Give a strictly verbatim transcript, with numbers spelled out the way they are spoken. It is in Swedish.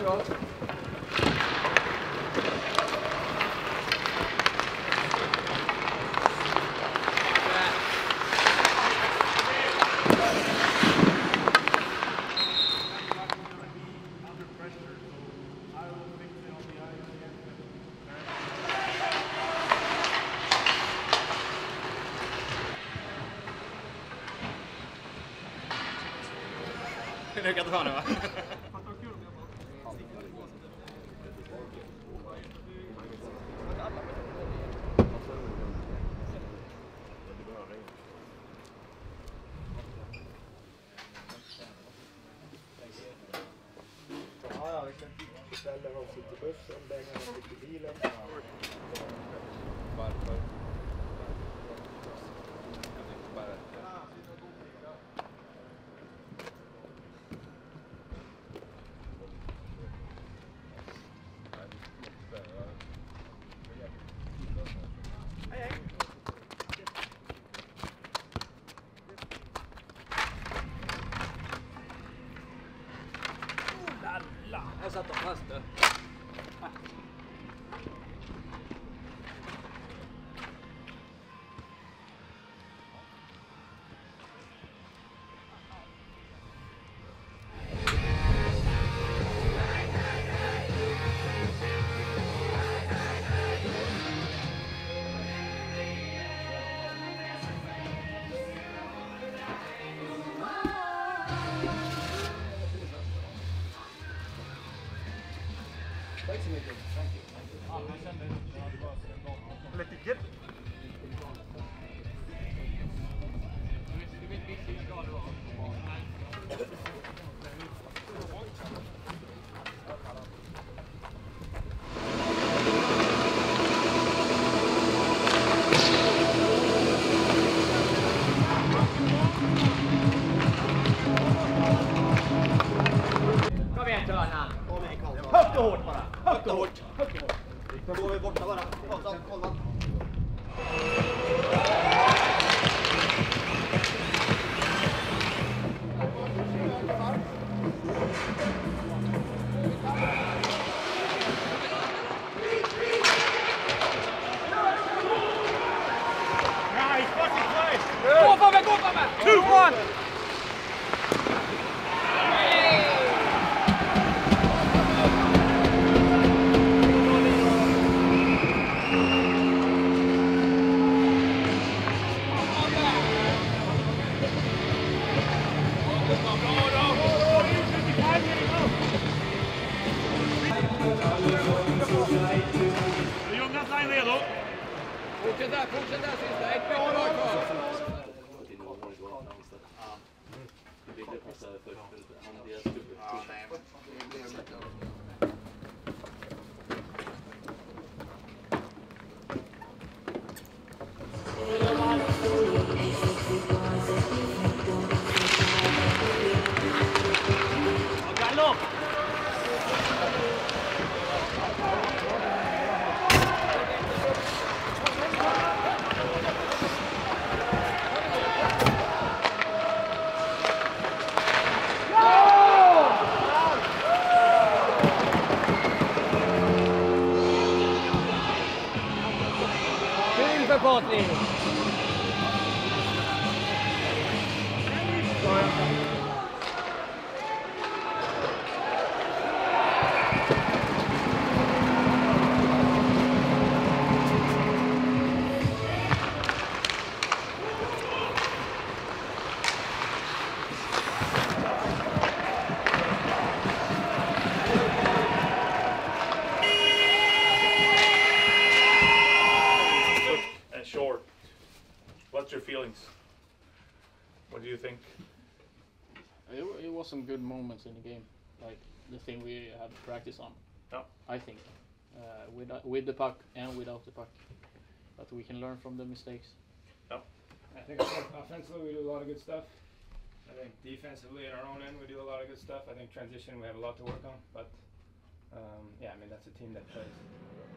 Varsågod. Nu kan du ta nu va? Ja, ja, vi kan ställa oss till bussen, lägga oss till bilen. Varför? Jag satt och fast det. Tack så mycket. Lite gött. Kom igen Törna. Högt och hårt bara. Högt och hårt. Högt och hårt. Då går vi borta bara. Kolla, kolla. Nice fucking play! Gå för mig, gå för mig! Two one! Jonas är redo. Fortsätt där, fortsätt där sista. Ett meter var kvar. Galopp! Kul för Patrik. Short. What's your feelings? What do you think? It, it was some good moments in the game, like the thing we had practice on. Yeah. I think, uh, with with the puck and without the puck, but we can learn from the mistakes. Yeah. I think offensively we do a lot of good stuff. I think defensively at our own end we do a lot of good stuff. I think transition we have a lot to work on, but um, yeah, I mean that's a team that plays